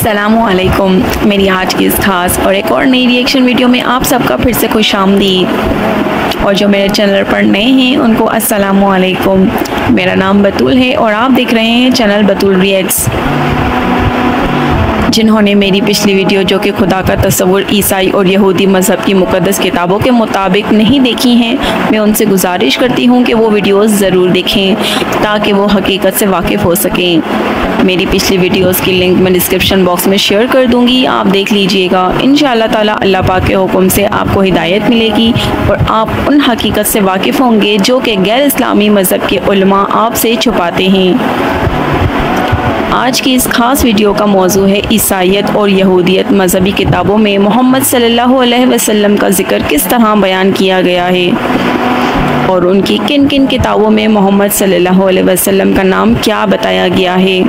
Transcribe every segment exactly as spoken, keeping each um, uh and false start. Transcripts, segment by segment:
अस्सलामु अलैकुम। मेरी आज की इस खास और एक और नई रिएक्शन वीडियो में आप सबका फिर से खुश आमदीद। और जो मेरे चैनल पर नए हैं उनको अस्सलामु अलैकुम। मेरा नाम बतूल है और आप देख रहे हैं चैनल बतूल रिएक्ट्स। जिन्होंने मेरी पिछली वीडियो जो कि खुदा का तस्वुर ईसाई और यहूदी मज़हब की मुक़द्दस किताबों के मुताबिक नहीं देखी हैं, मैं उनसे गुजारिश करती हूं कि वो वीडियोस ज़रूर देखें ताकि वो हकीकत से वाकिफ़ हो सकें। मेरी पिछली वीडियोस की लिंक मैं डिस्क्रिप्शन बॉक्स में शेयर कर दूंगी, आप देख लीजिएगा। इंशाअल्लाह ताला अल्लाह पाक के हुक्म से आपको हिदायत मिलेगी और आप उन हकीकत से वाकिफ़ होंगे जो कि गैर इस्लामी मज़हब के उलमा आपसे छुपाते हैं। आज की इस खास वीडियो का मौजू है ईसाईयत और यहूदियत मज़हबी किताबों में मोहम्मद सल्लल्लाहु अलैहि वसल्लम का ज़िक्र किस तरह बयान किया गया है और उनकी किन किन किताबों में मोहम्मद सल्लल्लाहु अलैहि वसल्लम का नाम क्या बताया गया है।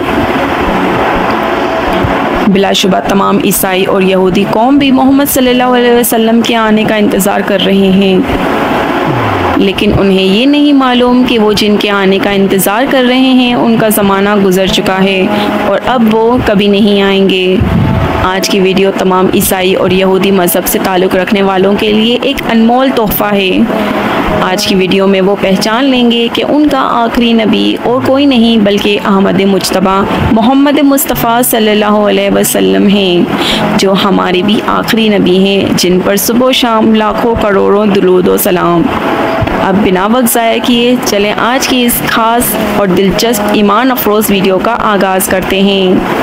बिलाशुबा तमाम ईसाई और यहूदी कौम भी मोहम्मद सल्लल्लाहु अलैहि वसल्लम के आने का इंतज़ार कर रहे हैं, लेकिन उन्हें ये नहीं मालूम कि वो जिनके आने का इंतज़ार कर रहे हैं उनका ज़माना गुज़र चुका है और अब वो कभी नहीं आएंगे। आज की वीडियो तमाम ईसाई और यहूदी मज़हब से ताल्लुक़ रखने वालों के लिए एक अनमोल तोहफ़ा है। आज की वीडियो में वो पहचान लेंगे कि उनका आखिरी नबी और कोई नहीं बल्कि अहमद मुज्तबा मोहम्मद मुस्तफ़ा सल्लल्लाहु अलैहि वसल्लम हैं, जो हमारे भी आखिरी नबी हैं, जिन पर सुबह शाम लाखों करोड़ों दुरूद व सलाम। अब बिना वक्त ज़ाया किए चलें आज की इस खास और दिलचस्प ईमान अफरोज़ वीडियो का आगाज़ करते हैं।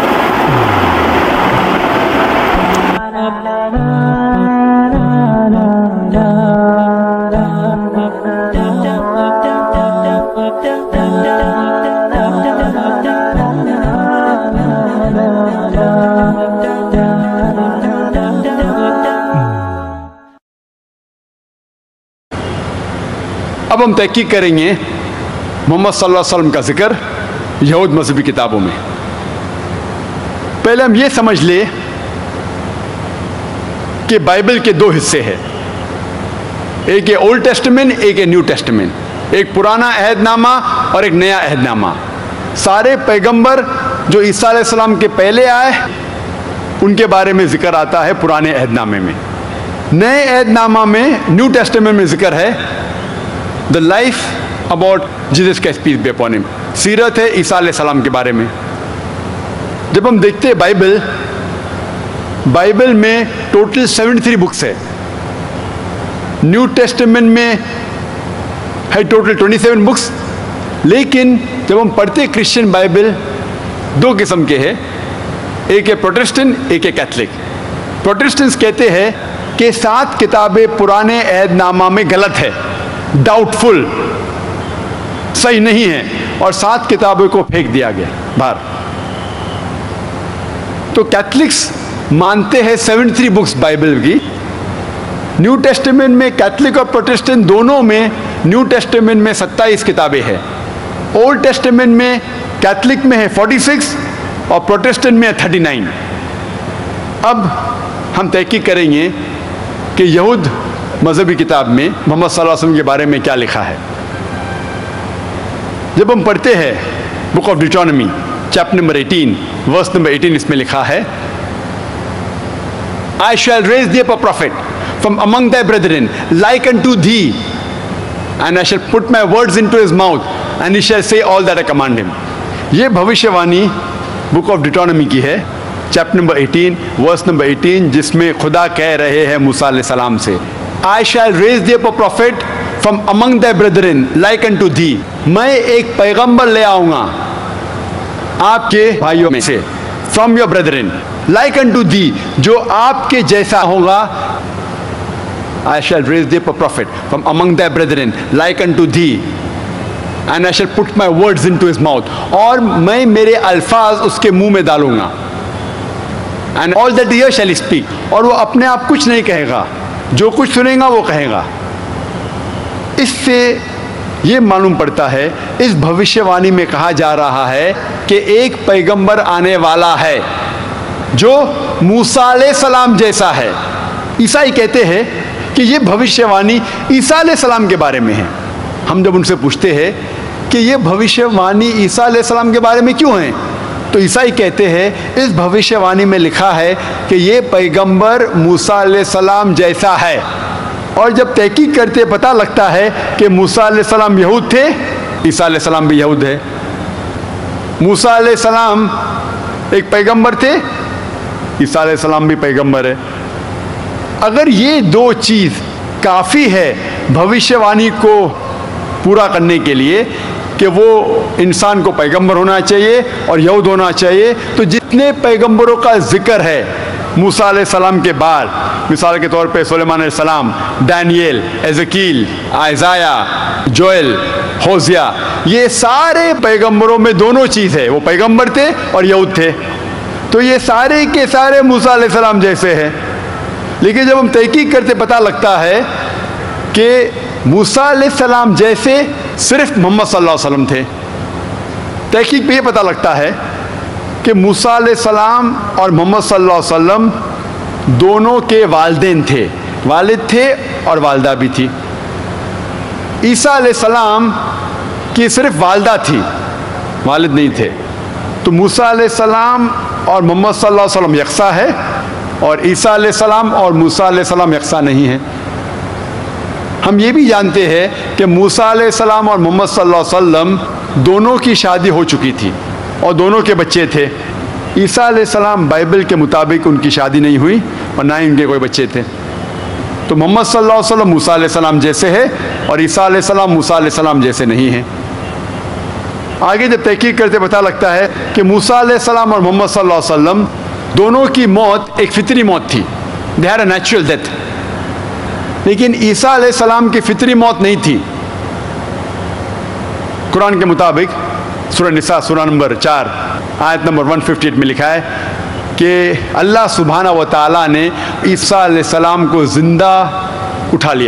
अब हम तहकीक करेंगे मोहम्मद सल्लल्लाहु अलैहि वसल्लम का जिक्र यहूद मज़हबी किताबों में। पहले हम ये समझ ले कि बाइबल के दो हिस्से हैं, एक है ओल्ड टेस्टामेंट, एक है न्यू टेस्टामेंट। एक पुराना अहदनामा और एक नया अहदनामा। सारे पैगंबर जो ईसा अलैहिस्सलाम के पहले आए उनके बारे में जिक्र आता है पुराने अहदनामे में। नए अहदनामा में न्यू टेस्टामेंट में जिक्र है the life about Jesus Christ peace be upon him, सीरत है ईसा अलैहिस्सलाम के बारे में। जब हम देखते हैं बाइबल बाइबल में टोटल सेवेंटी थ्री बुक्स है। न्यू टेस्टामेंट में है टोटल ट्वेंटी सेवन बुक्स, लेकिन जब हम पढ़ते हैं क्रिश्चियन बाइबल दो किस्म के हैं, एक है प्रोटेस्टेंट, एक है कैथलिक। प्रोटेस्टेंट्स कहते हैं कि सात किताबें पुराने अहदनामा में गलत है, डाउटफुल, सही नहीं है, और सात किताबों को फेंक दिया गया बाहर। तो कैथलिक्स मानते हैं सेवेंटी थ्री बुक्स बाइबल की। न्यू टेस्टामेंट में कैथलिक और प्रोटेस्टेंट दोनों में न्यू टेस्टामेंट में सत्ताईस किताबें हैं। ओल्ड टेस्टामेंट में कैथलिक में है छियालीस और प्रोटेस्टेंट में है उनतालीस। अब हम तहकीक करेंगे कि यहूद मज़हबी किताब में मोहम्मद सल्लल्लाहु अलैहि वसल्लम के बारे में क्या लिखा है। जब हम पढ़ते हैं book of Deuteronomy chapter number अठारह वर्स नंबर अठारह, इसमें लिखा है I shall raise thee up a prophet from among thy brethren like unto thee, and I shall put my words into his mouth and he shall say all that I command him। ये भविष्यवाणी book of Deuteronomy की है chapter number अठारह verse number अठारह, जिसमें खुदा कह रहे हैं मूसा अलैहिस्सलाम से I shall raise thee up a prophet from among thy brethren like unto thee। मैं एक पैगंबर ले आऊंगा आपके भाइयों में से, from your brethren like unto thee, जो आपके जैसा होगा। I shall raise thee up a prophet from among thy brethren like unto thee and I shall put my words into his mouth, और मैं मेरे अल्फाज उसके मुंह में डालूंगा। and all that he hears shall he speak, और वो अपने आप कुछ नहीं कहेगा, जो कुछ सुनेगा वो कहेगा। इससे ये मालूम पड़ता है इस भविष्यवाणी में कहा जा रहा है कि एक पैगंबर आने वाला है जो मूसा अलैहिस्सलाम जैसा है। ईसाई कहते हैं कि ये भविष्यवाणी ईसा अलैहिस्सलाम के बारे में है। हम जब उनसे पूछते हैं कि ये भविष्यवाणी ईसा अलैहिस्सलाम के बारे में क्यों है, تو عیسائی کہتے ہیں اس بھوشیہ وانی میں لکھا ہے کہ یہ پیغمبر موسیٰ علیہ السلام جیسا ہے، اور جب تحقیق کرتے پتہ لگتا ہے کہ موسیٰ علیہ السلام یہود تھے، عیسیٰ علیہ السلام بھی یہود ہے۔ موسیٰ علیہ السلام ایک پیغمبر تھے، عیسیٰ علیہ السلام بھی پیغمبر ہے۔ اگر یہ دو چیز کافی ہے بھوشیہ وانی کو پورا کرنے کے لیے کہ وہ انسان کو پیغمبر ہونا چاہیے اور یہود ہونا چاہیے، تو جتنے پیغمبروں کا ذکر ہے موسیٰ علیہ السلام کے بعد، مثال کے طور پہ سلیمان علیہ السلام، ڈینیل، ایزیکیل، آئزایہ، جوئل، ہوزیہ، یہ سارے پیغمبروں میں دونوں چیز ہے، وہ پیغمبر تھے اور یہود تھے، تو یہ سارے کے سارے موسیٰ علیہ السلام جیسے ہیں۔ لیکن جب ہم تحقیق کرتے پتہ لگتا ہے کہ موسیٰ علیہ السلام جیسے صرف محمد صلی اللہ علیہ وسلم تھے۔ تحقیق پہ یہ پتہ لگتا ہے کہ موسیٰ علیہ السلام اور محمد صلی اللہ علیہ وسلم دونوں کے والدین تھے، والد تھے اور والدہ بھی تھی۔ عیسیٰ علیہ السلام کی صرف والدہ تھی، والد نہیں تھے، تو موسیٰ علیہ السلام اور محمد صلی اللہ علیہ وسلم یکساں ہے، اور عیسیٰ علیہ السلام اور موسیٰ علیہ السلام یکساں نہیں ہیں۔ ہم یہ بھی جانتے ہیں کہ موسیٰ علیہ السلام اور محمد صلی اللہ علیہ وسلم دونوں کی شادی ہو چکی تھی اور دونوں کے بچے تھے۔ عیسیٰ علیہ السلام بائبل کے مطابق ان کی شادی نہیں ہوئی اور نہ ہی ان کے کوئی بچے تھے، تو محمد صلی اللہ علیہ وسلم موسیٰ علیہ السلام جیسے ہے اور عیسیٰ علیہ السلام موسیٰ علیہ السلام جیسے نہیں ہیں۔ آگے جب تحقیق کرتے پتہ لگتا ہے کہ موسیٰ علیہ السلام اور محمد صلی اللہ علیہ وسلم دونوں کی موت ایک فطری موت تھی، they had a natural death, لیکن عیسیٰ علیہ السلام کی فطری موت نہیں تھی۔ قرآن کے مطابق سورہ نساء سورہ نمبر چار آیت نمبر ایک سو اٹھاون میں لکھا ہے کہ اللہ سبحانہ و تعالیٰ نے عیسیٰ علیہ السلام کو زندہ اٹھا لیا،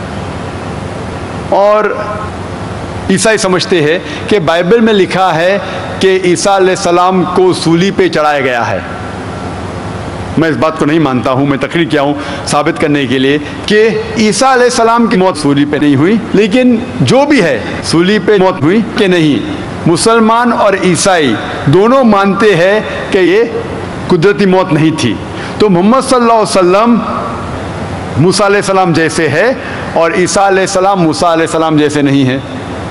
اور عیسائی سمجھتے ہیں کہ بائبل میں لکھا ہے کہ عیسیٰ علیہ السلام کو سولی پہ چڑھایا گیا ہے۔ میں اس بات کو نہیں مانتا ہوں، میں تقریر کیا ہوں ثابت کرنے کے لیے کہ عیسیٰ علیہ السلام کی موت سولی پہ نہیں ہوئی، لیکن جو بھی ہے سولی پہ موت ہوئی کہ نہیں، مسلمان اور عیسائی دونوں مانتے ہیں کہ یہ قدرتی موت نہیں تھی۔ تو محمد صلی اللہ علیہ وسلم موسیٰ علیہ السلام جیسے ہے اور عیسیٰ علیہ السلام موسیٰ علیہ السلام جیسے نہیں ہے۔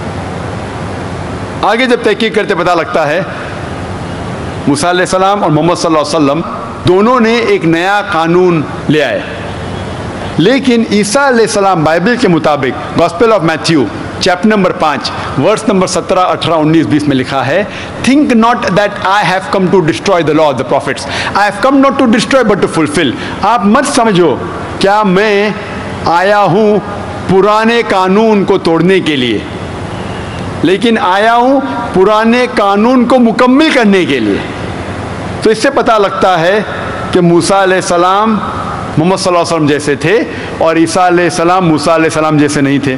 آگے جب تحقیق کرتے پتہ لگتا ہے موسیٰ علیہ السلام اور محمد صلی اللہ علیہ وسلم دونوں نے ایک نیا قانون لے آئے، لیکن عیسیٰ علیہ السلام بائبل کے مطابق Gospel of Matthew chapter number پانچ ورس نمبر سترہ اٹھارہ انیس بیس میں لکھا ہے، think not that I have come to destroy the law of the prophets, I have come not to destroy but to fulfil. آپ مت سمجھو کیا میں آیا ہوں پرانے قانون کو توڑنے کے لیے، لیکن آیا ہوں پرانے قانون کو مکمل کرنے کے لیے۔ تو اس سے پتہ لگتا ہے کہ موسیٰ علیہ السلام محمد صلی اللہ علیہ وسلم جیسے تھے اور عیسیٰ علیہ السلام موسیٰ علیہ السلام جیسے نہیں تھے۔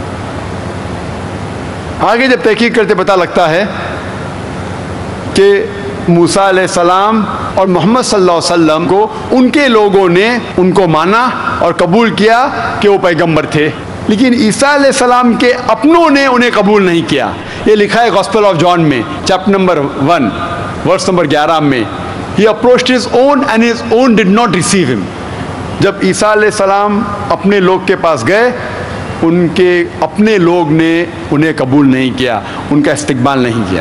آگے جب تحقیق کرتے پتہ لگتا ہے کہ موسیٰ علیہ السلام اور محمد صلی اللہ علیہ وسلم کو ان کے لوگوں نے ان کو مانا اور قبول کیا کہ وہ پیغمبر تھے، لیکن عیسیٰ علیہ السلام کے اپنوں نے انہیں قبول نہیں کیا۔ یہ لکھا ہے گاسپل آف جان میں chapter number one verse number گیارہ میں، He approached his own and his own did not receive him۔ جب عیسیٰ علیہ السلام اپنے لوگ کے پاس گئے، ان کے اپنے لوگ نے انہیں قبول نہیں کیا، ان کا استقبال نہیں کیا۔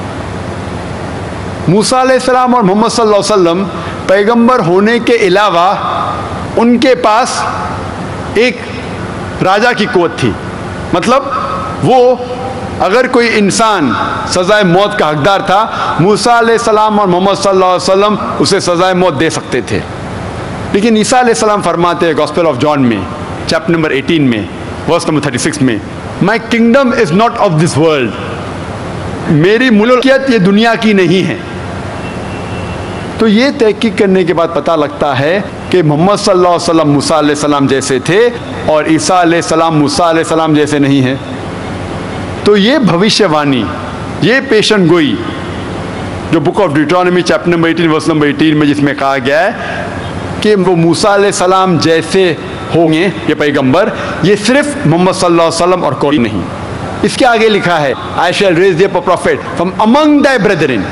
موسیٰ علیہ السلام اور محمد صلی اللہ علیہ وسلم پیغمبر ہونے کے علاوہ ان کے پاس ایک راجا کی قوت تھی، مطلب وہ اگر کوئی انسان سزائے موت کا حقدار تھا، موسیٰ علیہ السلام اور محمد صلی اللہ علیہ وسلم اسے سزائے موت دے سکتے تھے۔ لیکن عیسیٰ علیہ السلام فرماتے ہیں گاسپل آف جان میں چیپٹر نمبر اٹھارہ میں ورس نمبر چھتیس میں، my kingdom is not of this world, میری ملکیت یہ دنیا کی نہیں ہے۔ تو یہ تحقیق کرنے کے بعد پتہ لگتا ہے کہ محمد صلی اللہ علیہ وسلم موسیٰ علیہ السلام جیسے تھے اور عیسیٰ علیہ السلام موسیٰ علیہ السلام جیسے نہیں ہیں۔ تو یہ بھوشیہ وانی، یہ پیشن گوئی جو book of Deuteronomy chapter number اٹھارہ ورس نمبر اٹھارہ میں جس میں کہا گیا ہے کہ وہ موسیٰ علیہ السلام جیسے ہوں گے یہ پیغمبر، یہ صرف محمد صلی اللہ علیہ وسلم اور کوئی نہیں۔ اس کے آگے لکھا ہے I shall raise thee up a prophet from among thy brethren۔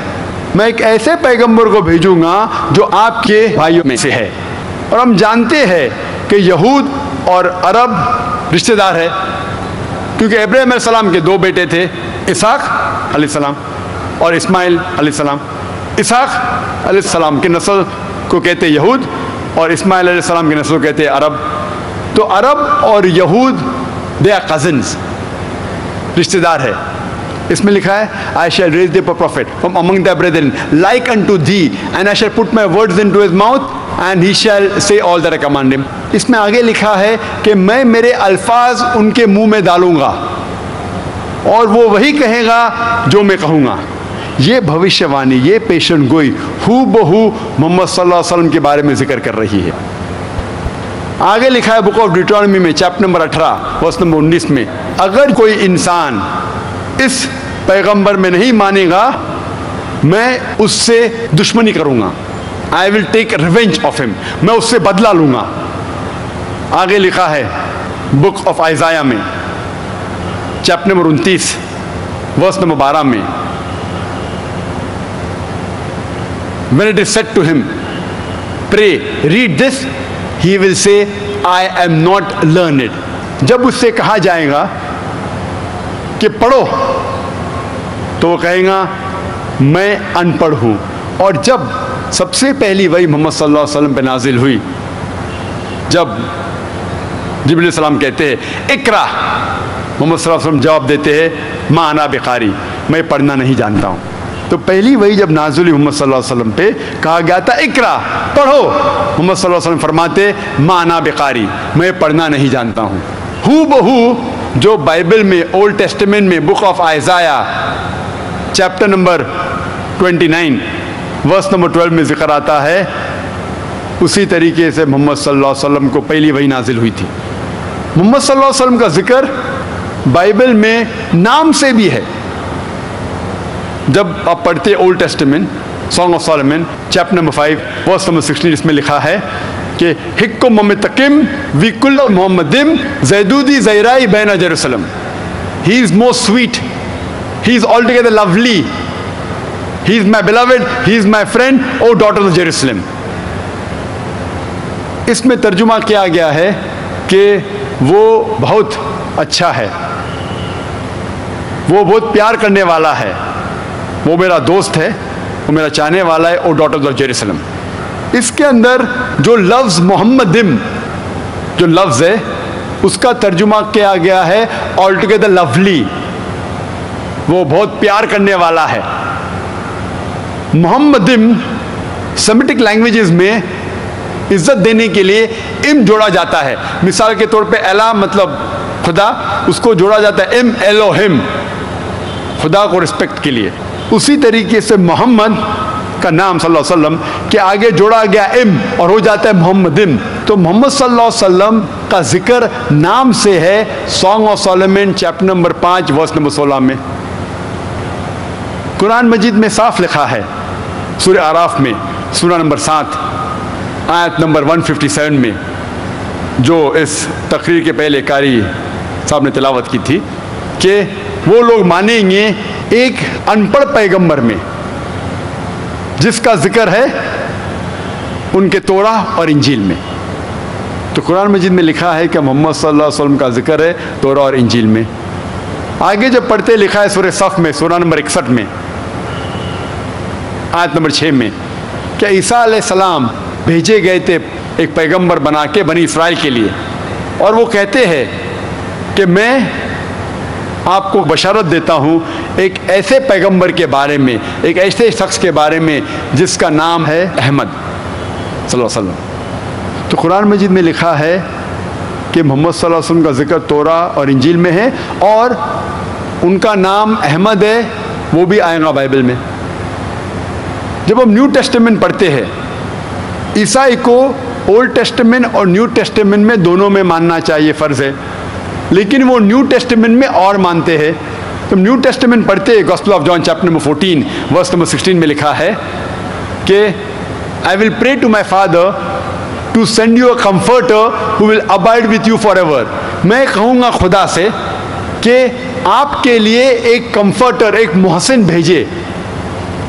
میں ایک ایسے پیغمبر کو بھیجوں گا جو آپ کے بھائیوں میں سے ہے. اور ہم جانتے ہیں کہ یہود اور عرب رشتہ دار ہے، کیونکہ ابراہیم علیہ السلام کے دو بیٹے تھے، اسحاق علیہ السلام اور اسماعیل علیہ السلام. اسحاق علیہ السلام کی نسل کو کہتے یہود اور اسماعیل علیہ السلام کی نسل کو کہتے عرب. تو عرب اور یہود دے آر کزنز، رشتہ دار ہے. اس میں لکھا ہے I shall raise thee up a prophet from among thy brethren like unto thee and I shall put my words into his mouth and he shall say all that I command him. اس میں آگے لکھا ہے کہ میں میرے الفاظ ان کے منہ میں ڈالوں گا اور وہ وہی کہے گا جو میں کہوں گا. یہ بھوشیہ وانی، یہ پیشن گوئی ہو بہو محمد صلی اللہ علیہ وسلم کے بارے میں ذکر کر رہی ہے. آگے لکھا ہے بک آف ڈیوٹرانومی میں چیپٹر نمبر اٹھارہ ورس نمبر انیس میں، اگر کوئی انسان اس پیغمبر میں نہیں مانے گا میں اس سے دشمنی کروں گا. I will take revenge of him، میں اس سے بدلہ لوں گا. آگے لکھا ہے بک آف آئزایا میں چیپٹر نمبر انتیس ورس نمبر بارہ میں، when it is said to him pray read this he will say I am not learned. جب اس سے کہا جائے گا کہ پڑھو تو وہ کہے گا میں ان پڑھ ہوں. اور جب سب سے پہلی وحی محمد صلی اللہ علیہ وسلم پہ نازل ہوئی، جب جبریل علیہ السلام کہتے ہیں اقرا، محمد صلی اللہ علیہ وسلم جواب دیتے ہیں ما انا بقاری، میں پڑھنا نہیں جانتا ہوں. تو پہلی وحی جب نازل ہوئی محمد صلی اللہ علیہ وسلم پہ کہا گیا تھا اقرا، پڑھو. محمد صلی اللہ علیہ وسلم فرماتے ما انا بقاری، میں پڑھنا نہیں جانتا ہوں. ہو بہو جو بائبل میں اولڈ ٹیسٹمنٹ میں book of Isaiah chapter number twenty nine verse number twelve میں ذکر آتا ہے، اسی طریقے سے محمد صلی اللہ علیہ وسلم کو پہلی وحی نازل ہوئی تھی. محمد صلی اللہ علیہ وسلم کا ذکر بائبل میں نام سے بھی ہے. جب آپ پڑھتے Old Testament Song of Solomon chapter number five verse number sixteen, اس میں لکھا ہے کہ حکم ممتقم وی کل محمدم زیدودی زیرائی بین Jerusalem. He is most sweet, he is altogether lovely, he is my beloved, he is my friend O daughter of Jerusalem. اس میں ترجمہ کیا گیا ہے کہ وہ بہت اچھا ہے، وہ بہت پیار کرنے والا ہے، وہ میرا دوست ہے، وہ میرا چاہنے والا ہے او ڈاٹر آف جیروسلم. اس کے اندر جو لفظ محمدم جو لفظ ہے اس کا ترجمہ کیا گیا ہے آل ٹوگیدر لولی، وہ بہت پیار کرنے والا ہے. محمدم سیمیٹک لینگویجز میں عزت دینے کے لیے ام جوڑا جاتا ہے. مثال کے طور پہ الہ مطلب خدا، اس کو جوڑا جاتا ہے ام الوہم، خدا کو رسپیکٹ کے لیے. اسی طریقے سے محمد کا نام صلی اللہ علیہ وسلم کے آگے جوڑا گیا ام اور ہو جاتا ہے محمدم. تو محمد صلی اللہ علیہ وسلم کا ذکر نام سے ہے Song of Solomon chapter number پانچ ورس نمبر سولہ میں. قرآن مجید میں صاف لکھا ہے سورہ اعراف میں سورہ نمبر سات آیت نمبر ایک سو سیون میں، جو اس تقریر کے پہلے قاری صاحب نے تلاوت کی تھی، کہ وہ لوگ مانیں گے ایک ان پڑھ پیغمبر میں جس کا ذکر ہے ان کے توراہ اور انجیل میں. تو قرآن مجید میں لکھا ہے کہ محمد صلی اللہ علیہ وسلم کا ذکر ہے توراہ اور انجیل میں. آگے جب پڑھتے لکھا ہے سورہ صف میں سورہ نمبر اکسٹھ میں آیت نمبر چھ میں کہ عیسیٰ علیہ السلام بھیجے گئے تھے ایک پیغمبر بنا کے بنی اسرائیل کے لیے، اور وہ کہتے ہیں کہ میں آپ کو بشارت دیتا ہوں ایک ایسے پیغمبر کے بارے میں، ایک ایسے شخص کے بارے میں جس کا نام ہے احمد صلی اللہ علیہ وسلم. تو قرآن مجید میں لکھا ہے کہ محمد صلی اللہ علیہ وسلم کا ذکر توراہ اور انجیل میں ہے، اور ان کا نام احمد ہے، وہ بھی آئے گا بائبل میں. جب ہم نیو ٹیسٹمنٹ پڑھتے ہیں، عیسائی کو اولڈ ٹیسٹمنٹ اور نیو ٹیسٹمنٹ میں دونوں میں ماننا چاہیے، فرض ہے، لیکن وہ نیو ٹیسٹمنٹ میں اور مانتے ہیں. تو نیو ٹیسٹمنٹ پڑھتے ہیں Gospel of John chapter number fourteen verse number sixteen میں لکھا ہے کہ I will pray to my Father to send you a comforter who will abide with you forever. میں کہوں گا خدا سے کہ آپ کے لیے ایک کمفرٹر، ایک محسن بھیجے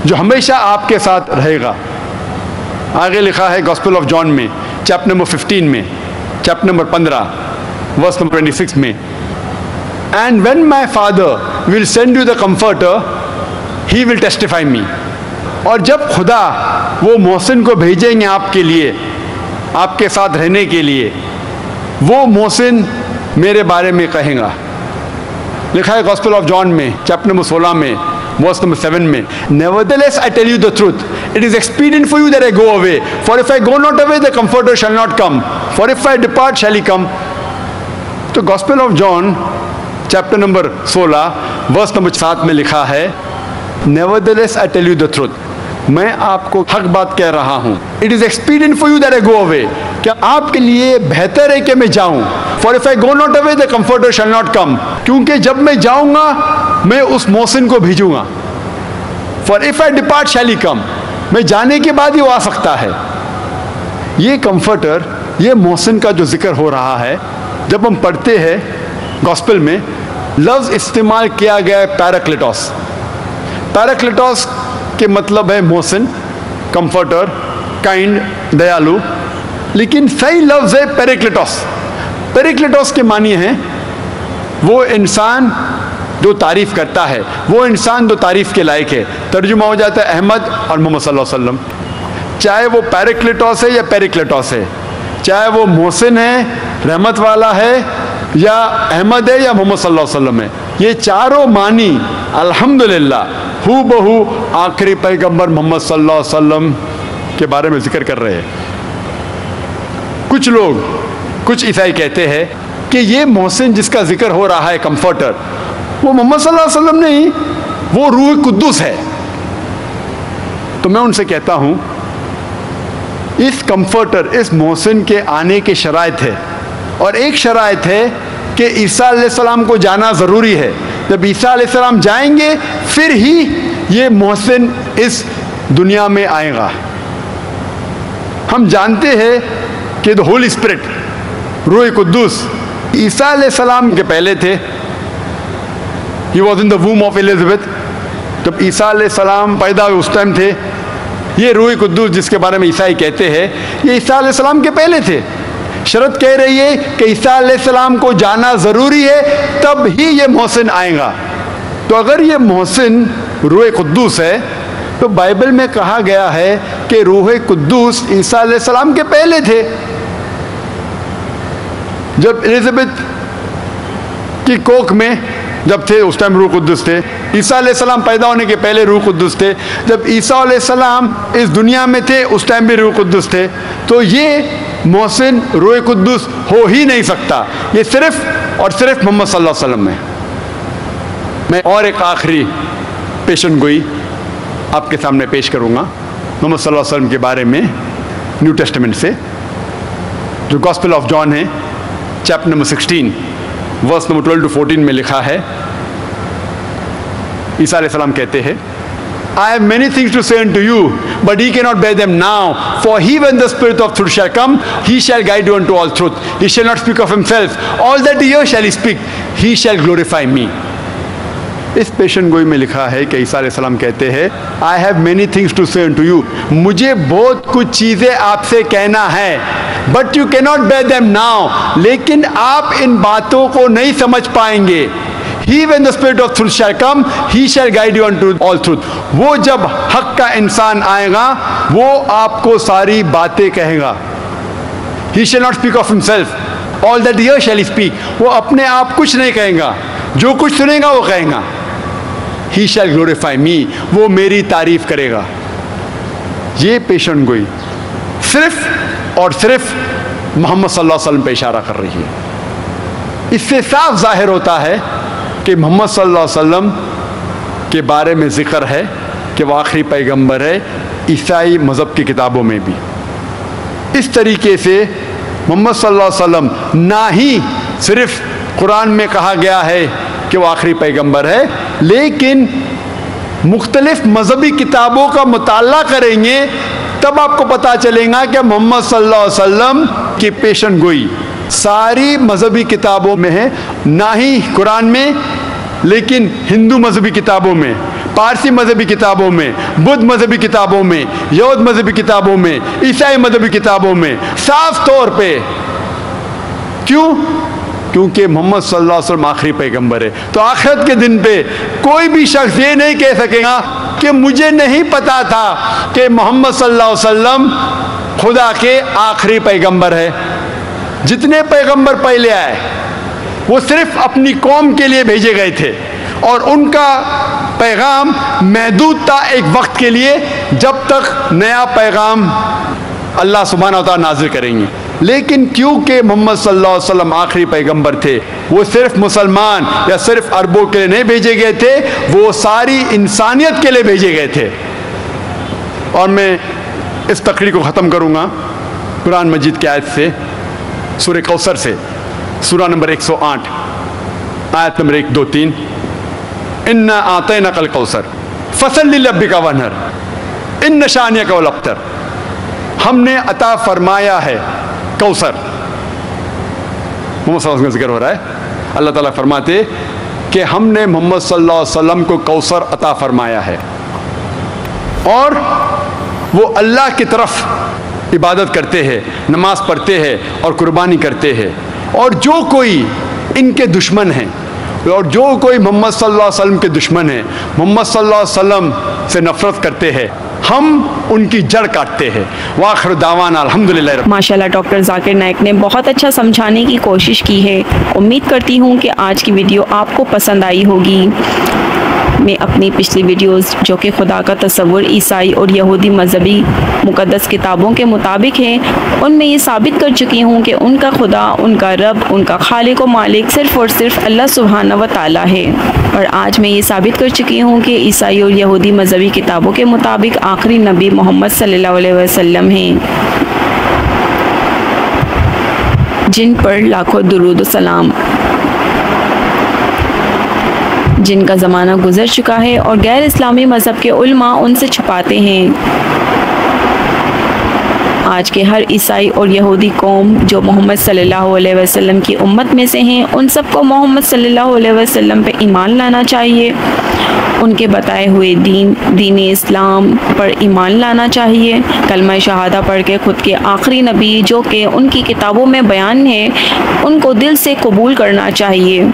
جو ہمیشہ آپ کے ساتھ رہے گا. آگے لکھا ہے گاسپل آف جان میں چیپٹر نمبر ففٹین میں, چیپٹر نمبر پندرہ ورس نمبر ٹوینٹی سکس میں, and when my father will send you the comforter he will testify me. اور جب خدا وہ محسن کو بھیجیں گے آپ کے لیے, آپ کے ساتھ رہنے کے لیے, وہ محسن میرے بارے میں کہیں گا. لکھا ہے گاسپل آف جان میں چیپٹر نمبر سولہ میں ورس نمبر سیون میں, Nevertheless I tell you the truth, it is expedient for you that I go away. For if I go not away, the Comforter shall not come. For if I depart, shall he come. تو Gospel of John chapter number سولہ verse number سات میں لکھا ہے, Nevertheless I tell you the truth, میں آپ کو حق بات کہہ رہا ہوں. It is expedient for you that I go away, کیا آپ کے لیے بہتر ہے کہ میں جاؤں. For if I go not away, the Comforter shall not come, کیونکہ جب میں جاؤں گا میں اس محسن کو بھیجوں گا. For if I depart, shall he come, میں جانے کے بعد ہی وہ آ سکتا ہے. یہ کمفرٹر, یہ محسن کا جو ذکر ہو رہا ہے, جب ہم پڑھتے ہیں گاسپل میں لفظ استعمال کیا گیا ہے پیراکلیٹوس. پیراکلیٹوس کے مطلب ہے محسن, کمفرٹر, کائنڈ, دیالو, لیکن صحیح لفظ ہے پیریکلیٹوس. پیریکلیٹوس کے معنی ہیں وہ انسان جو تعریف کرتا ہے, وہ انسان جو تعریف کے لائق ہے. ترجمہ ہو جاتا ہے احمد اور محمد صلی اللہ علیہ وسلم. چاہے وہ پیریکلیٹوس ہے یا پیریکلیٹوس ہے, چاہے وہ محسن ہے, رحمت والا ہے, یا احمد ہے یا محمد صلی اللہ علیہ وسلم ہے, یہ چاروں معنی الحمدللہ ہو بہو آخری پیغمبر محمد صلی اللہ علیہ وسلم کے بارے میں ذکر کر رہے ہیں. کچھ لوگ, کچھ عیسائی کہتے ہیں کہ یہ محسن جس کا ذکر ہو رہا ہے کمفرٹر, وہ محمد صلی اللہ علیہ وسلم نہیں, وہ روح قدوس ہے. تو میں ان سے کہتا ہوں اس کمفرٹر, اس محسن کے آنے کے شرائط ہے, اور ایک شرائط ہے کہ عیسیٰ علیہ السلام کو جانا ضروری ہے. جب عیسیٰ علیہ السلام جائیں گے پھر ہی یہ محسن اس دنیا میں آئے گا. ہم جانتے ہیں کہ دا ہولی اسپرٹ, روح قدوس, عیسیٰ علیہ السلام کے پہلے تھے. He was in the womb of Elizabeth. جب عیسیٰ علیہ السلام پیدا ہوئے اس ٹائم تھے. یہ روح قدوس جس کے بارے میں عیسائی کہتے ہیں, یہ عیسیٰ علیہ السلام کے پہلے تھے. شرط کہہ رہی ہے کہ عیسیٰ علیہ السلام کو جانا ضروری ہے, تب ہی یہ محسن آئے گا. تو اگر یہ محسن روح قدوس ہے تو بائبل میں کہا گیا ہے کہ روح قدوس عیسیٰ علیہ السلام کے پہلے تھے. جب الزبتھ کی کوکھ میں جب تھے اس ٹائم روح قدس تھے. عیسیٰ علیہ السلام پیدا ہونے کے پہلے روح قدس تھے. جب عیسیٰ علیہ السلام اس دنیا میں تھے اس ٹائم بھی روح قدس تھے. تو یہ محسن روح قدس ہو ہی نہیں سکتا, یہ صرف اور صرف محمد صلی اللہ علیہ وسلم ہے. میں اور ایک آخری پیشن گوئی آپ کے سامنے پیش کروں گا محمد صلی اللہ علیہ وسلم کے بارے میں نیو ٹیسٹمنٹ سے, جو گاسپل آف جان ہے chapter number sixteen verse number twelve to fourteen میں لکھا ہے. عیسیٰ علیہ السلام کہتے ہیں, I have many things to say unto you, but ye cannot bear them now. For he, when the Spirit of truth shall come, he shall guide you unto all truth. He shall not speak of himself. All that he hears shall he speak. He shall glorify me. اس پیشن گوئی میں لکھا ہے کہ عیسیٰ علیہ السلام کہتے ہیں, I have many things to say unto you. مجھے بہت کچھ چیزیں آپ سے کہنا ہے, but you cannot bear them now. لیکن آپ ان باتوں کو نہیں سمجھ پائیں گے. He, when the Spirit of truth shall come, he shall guide you unto all truth. وہ جب حق کا انسان آئے گا وہ آپ کو ساری باتیں کہے گا. He shall not speak of himself. All that he hears shall he speak. وہ اپنے آپ کچھ نہیں کہیں گا, جو کچھ سنے گا وہ کہیں گا. He shall glorify me. وہ میری تعریف کرے گا. یہ پیشن گوئی صرف اور صرف محمد صلی اللہ علیہ وسلم پہ اشارہ کر رہی ہے. اس سے صاف ظاہر ہوتا ہے کہ محمد صلی اللہ علیہ وسلم کے بارے میں ذکر ہے کہ وہ آخری پیغمبر ہے, عیسائی مذہب کی کتابوں میں بھی. اس طریقے سے محمد صلی اللہ علیہ وسلم نہ ہی صرف قرآن میں کہا گیا ہے کہ وہ آخری پیغمبر ہے, لیکن مختلف مذہبی کتابوں کا مطالعہ کریں گے تب آپ کو پتہ چلے گا کہ محمد صلی اللہ علیہ وسلم کی پیشن گوئی ساری مذہبی کتابوں میں ہے, نہ ہی قرآن میں لیکن ہندو مذہبی کتابوں میں, पारसी मजहबी किताबों में, बुद्ध मजहबी किताबों में, यहूद मजहबी किताबों में, ईसाई मजहबी किताबों में साफ तौर पे। क्यों? क्योंकि मोहम्मद सल्लल्लाहु अलैहि वसल्लम आखिरी पैगंबर है। तो आखिरत के दिन पे कोई भी शख्स ये नहीं कह सकेगा कि मुझे नहीं पता था कि मोहम्मद सल्लल्लाहु अलैहि वसल्लम खुदा के आखिरी पैगंबर है। जितने पैगंबर पहले आए वो सिर्फ अपनी कौम के लिए भेजे गए थे और उनका पैगाम महदूद था एक वक्त के लिए, जब तक नया पैगाम अल्लाह सुब्हानहू व तआला नाज़िल करेंगे। लेकिन क्योंकि मोहम्मद सल्लल्लाहु अलैहि वसल्लम आखिरी पैगंबर थे, वो सिर्फ मुसलमान या सिर्फ अरबों के लिए नहीं भेजे गए थे, वो सारी इंसानियत के लिए भेजे गए थे। और मैं इस तकरीर को ख़त्म करूँगा कुरान मजीद की आयत से, सूरह कौसर से, सूरा नंबर एक सौ आठ, आयत नंबर एक दो तीन। इन्ना आतैनाकल कौसर फसल्लि लिरब्बिका वन्हर इन्न शानियका वल अब्तर। हमने अता फरमाया है कौसर। मोहम्मद सल्लल्लाहु अलैहि वसल्लम का जिक्र हो रहा है। अल्लाह ताला फरमाते कि हमने मोहम्मद सल्लल्लाहु अलैहि वसल्लम को कौसर अता फरमाया है और वो अल्लाह की तरफ इबादत करते हैं, नमाज पढ़ते हैं और कुर्बानी करते हैं। और जो कोई इनके दुश्मन हैं और जो कोई मोहम्मद सल्लल्लाहु अलैहि वसल्लम के दुश्मन हैं, मोहम्मद सल्लल्लाहु अलैहि वसल्लम से नफरत करते हैं, हम उनकी जड़ काटते हैं। वाखिर दावाना अल्हम्दुलिल्लाह। माशाल्लाह डॉक्टर जाकिर नाइक ने बहुत अच्छा समझाने की कोशिश की है। उम्मीद करती हूँ कि आज की वीडियो आपको पसंद आई होगी। मैं अपनी पिछली वीडियोस जो कि खुदा का तस्वुर ईसाई और यहूदी मजहबी मुक़द्दस किताबों के मुताबिक हैं, उनमें ये साबित कर चुकी हूँ कि उनका खुदा, उनका रब, उनका खालिक व मालिक सिर्फ़ और सिर्फ अल्लाह सुब्हानहू व तआला है। और आज मैं ये साबित कर चुकी हूँ कि ईसाई और यहूदी मजहबी किताबों के मुताबिक आखिरी नबी मोहम्मद सल्लल्लाहु अलैहि वसल्लम हैं, जिन पर लाखों दुरूद व सलाम, जिनका ज़माना गुजर चुका है और गैर इस्लामी मज़हब के उलमा उनसे छुपाते हैं। आज के हर ईसाई और यहूदी कौम जो मोहम्मद सल्लल्लाहु अलैहि वसल्लम की उम्मत में से हैं, उन सबको मोहम्मद सल्लल्लाहु अलैहि वसल्लम पे ईमान लाना चाहिए। उनके बताए हुए दीन दीन इस्लाम पर ईमान लाना चाहिए। कलमा शहादा पढ़ के ख़ुद के आखिरी नबी जो कि उनकी किताबों में बयान है, उनको दिल से कबूल करना चाहिए।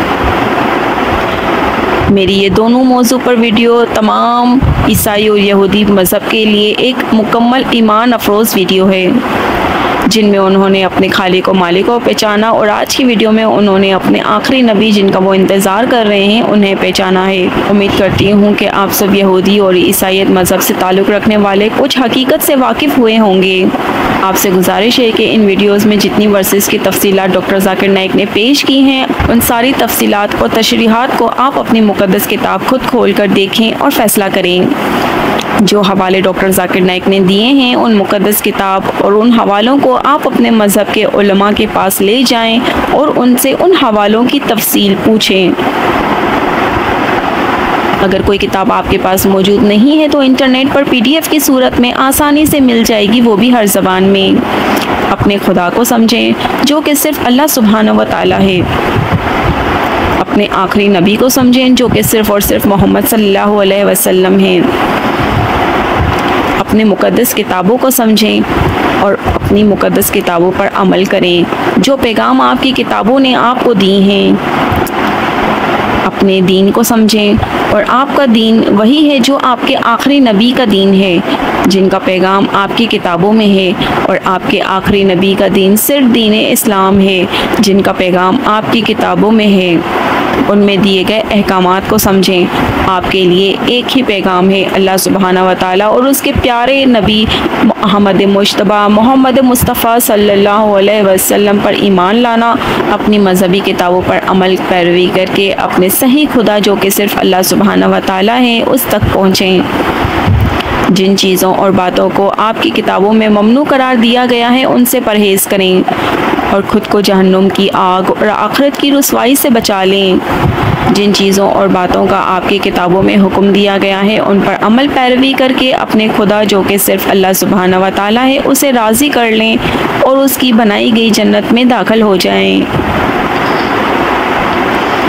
मेरी ये दोनों मौजू पर वीडियो तमाम ईसाई और यहूदी मज़हब के लिए एक मुकम्मल ईमान अफरोज़ वीडियो है, जिनमें उन्होंने अपने खालिक को मालिक को पहचाना और आज की वीडियो में उन्होंने अपने आखिरी नबी जिनका वो इंतज़ार कर रहे हैं उन्हें पहचाना है। उम्मीद करती हूँ कि आप सब यहूदी और ईसाईयत मज़हब से ताल्लुक़ रखने वाले कुछ हकीकत से वाकिफ़ हुए होंगे। आपसे गुजारिश है कि इन वीडियोज़ में जितनी वर्सेस की तफसीलात डॉक्टर जाकिर नाइक ने पेश की हैं, उन सारी तफसीलात और तशरीहात को आप अपनी मुक़द्दस किताब खुद खोल कर देखें और फ़ैसला करें। जो हवाले डॉक्टर जाकिर नाइक ने दिए हैं, उन मुक़द्दस किताब और उन हवालों को आप अपने मज़हब के उलमा के पास ले जाएं और उनसे उन हवालों की तफसील पूछें। अगर कोई किताब आपके पास मौजूद नहीं है तो इंटरनेट पर पीडीएफ की सूरत में आसानी से मिल जाएगी, वो भी हर ज़बान में। अपने खुदा को समझें जो कि सिर्फ अल्लाह सुब्हानहू व तआला है। अपने आखिरी नबी को समझें जो कि सिर्फ और सिर्फ मोहम्मद सल्लल्लाहु अलैहि वसल्लम हैं। अपने मुक़द्दस किताबों को समझें और अपनी मुक़द्दस किताबों पर अमल करें जो पैगाम आपकी किताबों ने आपको दी हैं। अपने दीन को समझें और आपका दीन वही है जो आपके आखिरी नबी का दीन है, जिनका पैगाम आपकी किताबों में है। और आपके आखिरी नबी का दीन सिर्फ दीन इस्लाम है, जिनका पैगाम आपकी किताबों में है। उनमें दिए गए अहकामात को समझें। आपके लिए एक ही पैगाम है, अल्लाह सुब्हानहू व तआला और उसके प्यारे नबी मोहम्मद मुश्तबा मोहम्मद मुस्तफ़ा सल्लल्लाहु अलैहि वसल्लम पर ईमान लाना। अपनी मजहबी किताबों पर अमल पैरवी करके अपने सही खुदा जो कि सिर्फ अल्लाह सुब्हानहू व तआला है उस तक पहुँचें। जिन चीज़ों और बातों को आपकी किताबों में ममनू करार दिया गया है उनसे परहेज़ करें और ख़ुद को जहन्नुम की आग और आखिरत की रुसवाई से बचा लें। जिन चीज़ों और बातों का आपकी किताबों में हुक्म दिया गया है उन पर अमल पैरवी करके अपने खुदा जो कि सिर्फ अल्लाह सुब्हानहू व तआला है उसे राज़ी कर लें और उसकी बनाई गई जन्नत में दाखिल हो जाएं।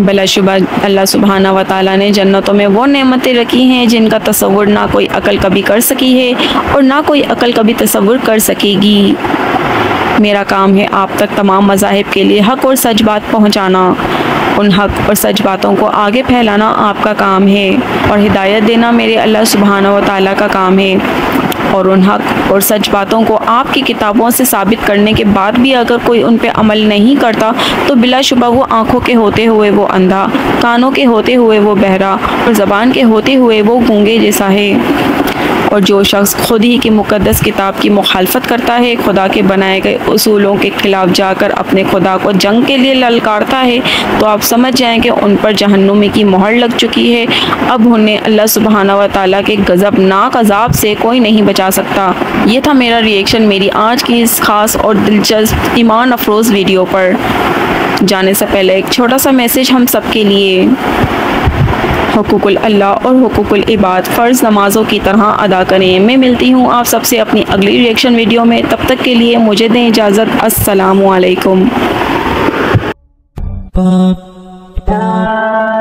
بلا شبہ اللہ سبحانہ و تعالیٰ نے جنتوں میں وہ نعمتیں رکھی ہیں جن کا تصور نہ کوئی عقل کبھی کر سکی ہے اور نہ کوئی عقل کبھی تصور کر سکے گی۔ میرا کام ہے آپ تک تمام مذاہب کے لیے حق اور سچ بات پہنچانا۔ ان حق اور سچ باتوں کو آگے پھیلانا آپ کا کام ہے اور ہدایت دینا میرے اللہ سبحانہ و تعالیٰ کا کام ہے۔ اور ان حق اور سچ باتوں کو آپ کی کتابوں سے ثابت کرنے کے بعد بھی اگر کوئی ان پہ عمل نہیں کرتا تو بلا شبہ وہ آنکھوں کے ہوتے ہوئے وہ اندھا، کانوں کے ہوتے ہوئے وہ بہرا اور زبان کے ہوتے ہوئے وہ گونگے جیسا ہے۔ اور جو شخص خود ہی کی مقدس کتاب کی مخالفت کرتا ہے، خدا کے بنائے گئے اصولوں کے خلاف جا کر اپنے خدا کو جنگ کے لیے للکارتا ہے، تو آپ سمجھ جائیں کہ ان پر جہنمی کی مہر لگ چکی ہے۔ اب انہیں اللہ سبحانہ و تعالیٰ کے غضبناک عذاب سے کوئی نہیں بچا سکتا۔ یہ تھا میرا ریئیکشن میری آج کی اس خاص اور دلچسپ ایمان افروز ویڈیو پر۔ جانے سے پہلے ایک چھوٹا سا میسیج ہم سب کے لیے۔ حقوق اللہ اور حقوق العباد فرض نمازوں کی طرح ادا کریں۔ میں ملتی ہوں آپ سب سے اپنی اگلی ریئیکشن ویڈیو میں، تب تک کے لیے مجھے دیں اجازت۔ السلام علیکم۔